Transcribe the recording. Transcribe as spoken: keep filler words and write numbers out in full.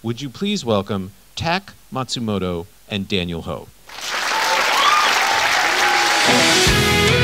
would you please welcome Tak Matsumoto and Daniel Ho.